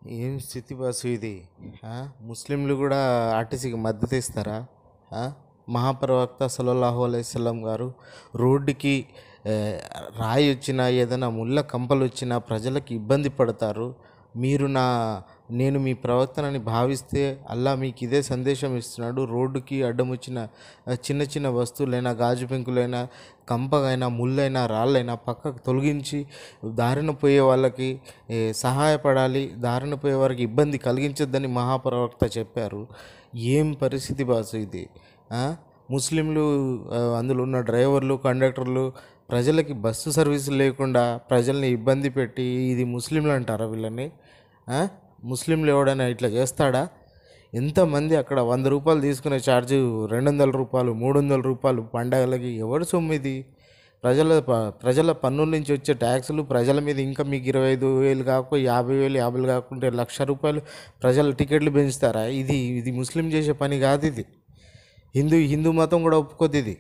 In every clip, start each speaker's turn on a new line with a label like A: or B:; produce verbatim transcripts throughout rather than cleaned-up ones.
A: ఏం స్థితి బాసు ఇది? ఆ? ముస్లింలు కూడా ఆర్టీసీకి మద్దతు ఇస్తారా? ఆ? మహాప్రవక్త సల్లల్లాహు అలైహి వసల్లం గారు రోడ్డుకి ఆ, రాయి వచ్చినా ఏదైనా ముళ్ళ కంపలు వచ్చినా ప్రజలకు ఇబ్బంది పడతారు. మీరు నా నేను మీ ప్రవక్తనని భావిస్తే అల్లా మీకు ఇదే సందేశం ఇస్తున్నాడు. రోడ్డుకి అడ్డం వచ్చిన ఆ, చిన్న చిన్న వస్తువులైనా గాజు పెంకులైనా కంపగైనా ముళ్ళైనా రాళ్ళైనా పక్కకు తొలగించి దారిన పోయే వాళ్ళకి ఏ, సహాయపడాలి. దారిన పోయే వారికి ఇబ్బంది కలిగించొద్దని మహాప్రవక్త చెప్పారు. ఏం పరిస్థితి బాసు ఇది? ఆ? ముస్లింలు ఆ, అందులో ఉన్న డ్రైవర్లు కండక్టర్లు ప్రజలకి బస్సు సర్వీసు లేకుండా ప్రజల్ని ఇబ్బంది పెట్టి ఇది ముస్లింలు అంటారా వీళ్ళని? ఆ? ముస్లింలు ఎవడైనా ఇట్లా చేస్తాడా? ఎంతమంది అక్కడ వంద రూపాయలు తీసుకునే ఛార్జు రెండు వందల రూపాయలు మూడు వందల రూపాయలు పండగలకి ఎవడు సొమ్ము ఇది? ప్రజల ప- ప్రజల పన్నుల నుంచి వచ్చే ట్యాక్సులు ప్రజల మీద ఇంకా మీకు ఇరవై ఐదు వేలు కాకపోతే యాభై వేలు యాభైలు కాకుంటే లక్ష రూపాయలు ప్రజల టికెట్లు పెంచుతారా? ఇది ఇది ముస్లిం చేసే పని కాదు ఇది. హిందూ హిందూ మతం కూడా ఒప్పుకోద్ది ఇది.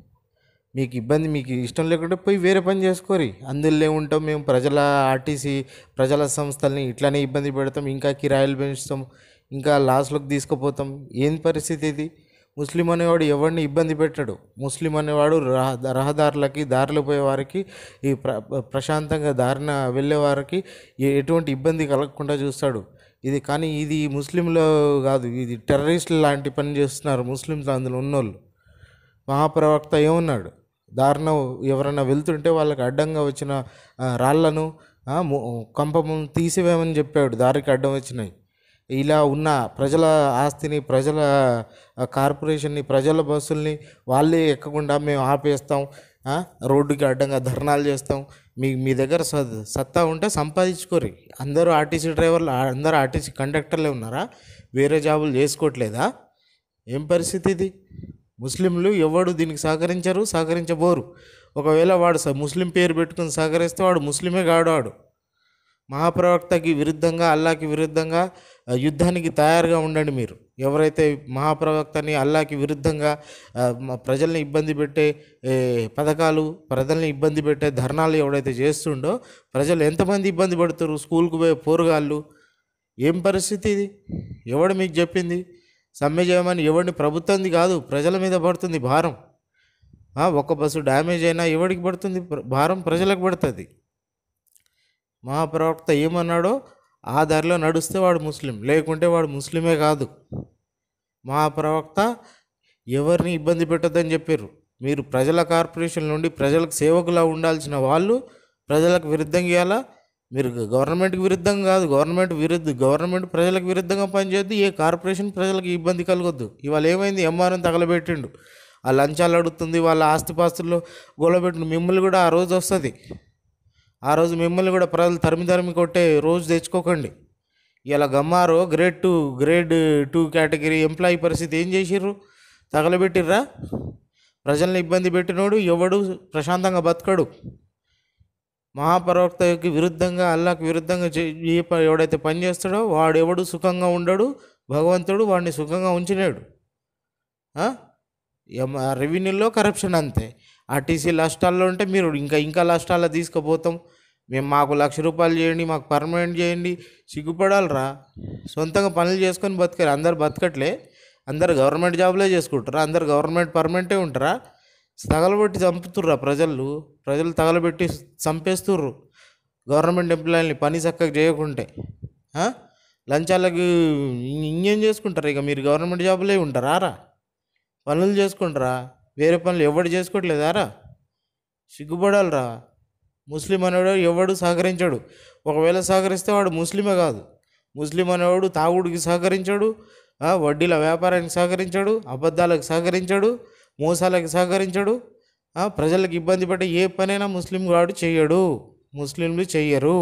A: మీకు ఇబ్బంది మీకు ఇష్టం లేకుంటే పోయి వేరే పని చేసుకోరి. అందులో ఉంటాం మేము ప్రజల ఆర్టీసీ ప్రజల సంస్థల్ని ఇట్లానే ఇబ్బంది పెడతాం, ఇంకా కిరాయిలు పెంచుతాం, ఇంకా లాస్లోకి తీసుకుపోతాం. ఏం పరిస్థితి ఇది? ముస్లిం అనేవాడు ఎవరిని ఇబ్బంది పెట్టాడు. ముస్లిం అనేవాడు రహ రహదారులకి దారిలో పోయే వారికి ఈ ప్ర ప్రశాంతంగా దారిన వెళ్ళే వారికి ఎ- ఎటువంటి ఇబ్బంది కలగకుండా చూస్తాడు. ఇది కానీ ఇది ముస్లింలో కాదు, ఇది టెర్రరిస్టులు లాంటి పని చేస్తున్నారు ముస్లింలు అందులో ఉన్నోళ్ళు. మహాప్రవక్త ఏమన్నాడు? దారిన ఎవరైనా వెళ్తుంటే వాళ్ళకి అడ్డంగా వచ్చిన ఆ, రాళ్లను ఆ, ము- కంపము తీసివేయమని చెప్పాడు. దారికి అడ్డం వచ్చినాయి. ఇలా ఉన్న ప్రజల ఆస్తిని ప్రజల ఆ, కార్పొరేషన్ని ప్రజల బస్సుల్ని వాళ్ళే ఎక్కకుండా మేము ఆపేస్తాం, ఆ, రోడ్డుకి అడ్డంగా ధర్నాలు చేస్తాం. మీ మీ దగ్గర స సత్తా ఉంటే సంపాదించుకోరి. అందరూ ఆర్టీసీ డ్రైవర్లు అందరూ ఆర్టీసీ కండక్టర్లే ఉన్నారా? వేరే జాబులు చేసుకోవట్లేదా? ఏం పరిస్థితి ఇది? ముస్లింలు ఎవడు దీనికి సహకరించరు, సహకరించబోరు. ఒకవేళ వాడు స- ముస్లిం పేరు పెట్టుకుని సహకరిస్తే వాడు ముస్లిమే కాడు. వాడు మహాప్రవక్తకి విరుద్ధంగా అల్లాకి విరుద్ధంగా ఆ, యుద్ధానికి తయారుగా ఉండండి మీరు. ఎవరైతే మహాప్రవక్తని అల్లాకి విరుద్ధంగా ఆ, మ- ప్రజల్ని ఇబ్బంది పెట్టే ఏ, పథకాలు ప్రజల్ని ఇబ్బంది పెట్టే ధర్నాలు ఎవడైతే చేస్తుండో ప్రజలు ఎంతమంది ఇబ్బంది పడుతారు? స్కూల్కి పోయే పోరగాళ్ళు. ఏం పరిస్థితి ఇది? ఎవడు మీకు చెప్పింది సమ్మె చేయమని? ఎవడిని ప్రభుత్వంది కాదు, ప్రజల మీద పడుతుంది భారం. ఆ, ఒక్క బస్సు డ్యామేజ్ అయినా ఎవడికి పడుతుంది ప్ర- భారం? ప్రజలకు పడుతుంది. మహాప్రవక్త ఏమన్నాడో ఆ దారిలో నడుస్తే వాడు ముస్లిం, లేకుంటే వాడు ముస్లిమే కాదు. మహాప్రవక్త ఎవరిని ఇబ్బంది పెట్టొద్దని చెప్పారు. మీరు ప్రజల కార్పొరేషన్ నుండి ప్రజలకు సేవకులా ఉండాల్సిన వాళ్ళు ప్రజలకు విరుద్ధంగా ఇవ్వాలా? మీరు గవర్నమెంట్కి విరుద్ధంగా కాదు, గవర్నమెంట్ విరుద్ధ గవర్నమెంట్ ప్రజలకు విరుద్ధంగా పనిచేయద్దు, ఏ కార్పొరేషన్ ప్రజలకు ఇబ్బంది కలగొద్దు. ఇవాళ ఏమైంది? ఎంఆర్ఎం తగలబెట్టిండు, ఆ లంచాలు అడుగుతుంది, వాళ్ళ ఆస్తిపాస్తుల్లో గొలబెట్టిండు. మిమ్మల్ని కూడా ఆ రోజు వస్తుంది. ఆ రోజు మిమ్మల్ని కూడా ప్రజలు తరిమి తరిమి కొట్టే రోజు తెచ్చుకోకండి. ఇలా గమ్మారో grade two grade two category employee పరిస్థితి ఏం చేసిర్రు? తగలబెట్టిర్రా? ప్రజల్ని ఇబ్బంది పెట్టినోడు ఎవడు ప్రశాంతంగా బతకడు. మహాప్రవక్తకి విరుద్ధంగా అల్లాకి విరుద్ధంగా చే ఏ ప- ఎవడైతే పని చేస్తాడో వాడు ఎవడు సుఖంగా ఉండడు. భగవంతుడు వాడిని సుఖంగా ఉంచినాడు. ఆ? ఎం- ఆ రెవెన్యూలో కరప్షన్ అంతే. ఆర్టీసీ నష్టాల్లో ఉంటే మీరు ఇంకా ఇంకా నష్టాల్లో తీసుకుపోతాం, మేము మాకు లక్ష రూపాయలు చేయండి, మాకు పర్మనెంట్ చేయండి. సిగ్గుపడాలరా? సొంతంగా పనులు చేసుకొని బతకరు. అందరు బతకట్లే, అందరు గవర్నమెంట్ జాబ్లే చేసుకుంటారా? అందరు గవర్నమెంట్ పర్మనెంటే ఉంటారా? తగలబెట్టి చంపుతుర్రా ప్రజలు ప్రజలు తగలబెట్టి చంపేస్తుర్రు గవర్నమెంట్ ఎంప్లాయీని పని చక్కగా చేయకుంటే. ఆ? లంచాలకి ఇం- ఇంకేం చేసుకుంటారు? ఇక మీరు గవర్నమెంట్ జాబులే ఉంటారా రా? పనులు చేసుకుంటారా? వేరే పనులు ఎవడు చేసుకోవట్లేదారా? సిగ్గుపడాలిరా. ముస్లిం అనేవాడు ఎవడు సహకరించాడు. ఒకవేళ సహకరిస్తే వాడు ముస్లిమే కాదు. ముస్లిం అనేవాడు తాగుడికి సహకరించాడు, ఆ, వడ్డీల వ్యాపారానికి సహకరించాడు, అబద్ధాలకు సహకరించాడు, మోసాలకు సహకరించాడు. ఆ, ప్రజలకు ఇబ్బంది పడే ఏ పనైనా ముస్లిం వాడు చెయ్యడు, ముస్లింలు చెయ్యరు.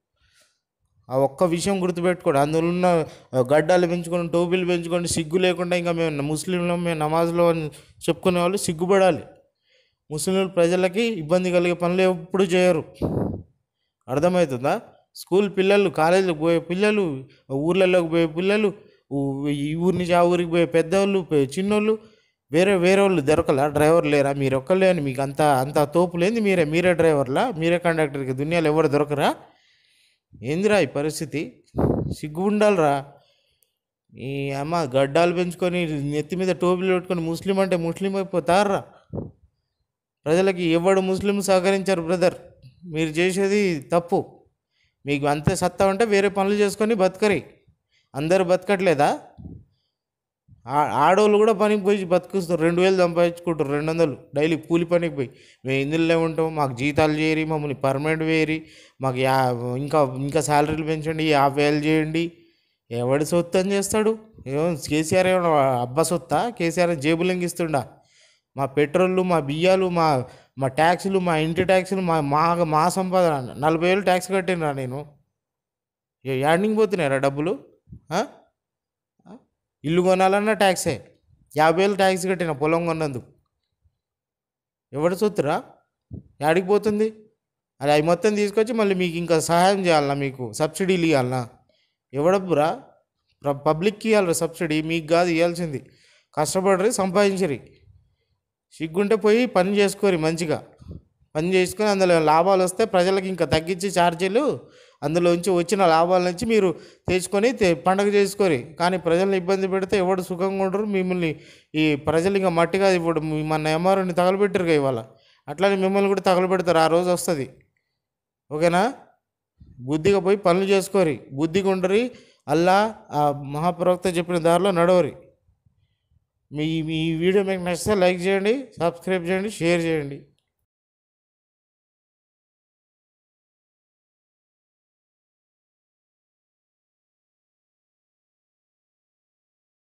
A: ఆ ఒక్క విషయం గుర్తుపెట్టుకోండి. అందులో ఉన్న ఆ, గడ్డాలు పెంచుకొని టోపీలు పెంచుకొని సిగ్గు లేకుండా ఇంకా మేము ముస్లింలు మేము నమాజ్లో అని చెప్పుకునే వాళ్ళు సిగ్గుపడాలి. ముస్లిం ప్రజలకి ఇబ్బంది కలిగే పనులు ఎప్పుడు చేయరు. అర్థమవుతుందా? స్కూల్ పిల్లలు, కాలేజీలకు పోయే పిల్లలు, ఊర్లలోకి పోయే పిల్లలు, ఊ- ఈ ఊరి నుంచి ఆ ఊరికి పోయే పెద్దవాళ్ళు, పె- చిన్నోళ్ళు, వేరే వేరే వాళ్ళు దొరకలా? డ్రైవర్ లేరా? మీరు ఒక్కళ్ళే అని మీకు అంత అంత తోపు లేని మీరే మీరే డ్రైవర్లా, మీరే కండక్టర్కి దునియాలో ఎవరు దొరకరా? ఏందిరా ఈ పరిస్థితి? సిగ్గు ఉండాలిరా. ఈ అమ్మ గడ్డాలు పెంచుకొని నెత్తి మీద టోపీలు పెట్టుకొని ముస్లిం అంటే ముస్లిం అయిపోతారా? ప్రజలకి ఎవడు ముస్లిం సహకరించారు బ్రదర్. మీరు చేసేది తప్పు. మీకు అంతే సత్తా ఉంటే వేరే పనులు చేసుకొని బతకరి. అందరు బతకట్లేదా? ఆడవాళ్ళు కూడా పనికి పోయి బతుకుస్తారు, రెండు వేలు సంపాదించుకుంటారు, రెండు వందలు డైలీ కూలి పనికి పోయి. మేము ఇందులో ఉంటాం, మాకు జీతాలు చేయరి, మమ్మల్ని పర్మనెంట్ వేయరి, మాకు యా ఇంకా ఇంకా శాలరీలు పెంచండి, యాభై వేలు చేయండి. ఎవడి సొత్తు అని చేస్తాడు? ఏమో కేసీఆర్ ఏమన్నా అబ్బా సొత్తా? కేసీఆర్ జేబులంగి ఇస్తుండా? మా పెట్రోళ్ళు, మా బియ్యాలు, మా మా ట్యాక్సులు, మా ఇంటి ట్యాక్సులు, మా మా మా సంపాదన నలభై వేలు ట్యాక్స్ కట్టినరా నేను. యాడింగ్ పోతున్నారా డబ్బులు? ఇల్లు కొనాలన్నా ట్యాక్సే, యాభై వేలు ట్యాక్స్ కట్టిన పొలం కొన్నందుకు. ఎవడు సొత్తురా? యాడికి పోతుంది అది? అవి మొత్తం తీసుకొచ్చి మళ్ళీ మీకు ఇంకా సహాయం చేయాలన్నా, మీకు సబ్సిడీలు ఇవ్వాలన్నా? ఎవడబ్బురా? పబ్లిక్కి ఇవ్వాలి సబ్సిడీ, మీకు కాదు ఇవ్వాల్సింది. కష్టపడరి, సంపాదించరి. సిగ్గుంటే పోయి పని చేసుకోరి, మంచిగా పని చేసుకొని అందులో లాభాలు వస్తే ప్రజలకు ఇంకా తగ్గించి ఛార్జీలు, అందులోంచి వచ్చిన లాభాల నుంచి మీరు తెచ్చుకొని పండగ చేసుకోరి. కానీ ప్రజల్ని ఇబ్బంది పెడితే ఎవడు సుఖంగా ఉండరు. మిమ్మల్ని ఈ ప్రజలు ఇంకా మట్టిగా ఇప్పుడు మన ఎంఆర్ఓని తగలబెట్టరుగా ఇవాళ, అట్లానే మిమ్మల్ని కూడా తగలబెడతారు. ఆ రోజు వస్తుంది. ఓకేనా? బుద్ధిగా పోయి పనులు చేసుకోరి, బుద్ధిగా ఉండరి. అల్లా ఆ మహాప్రవక్త చెప్పిన దారిలో నడవరి. మీ ఈ వీడియో మీకు నచ్చితే లైక్ చేయండి, సబ్స్క్రైబ్ చేయండి, షేర్ చేయండి.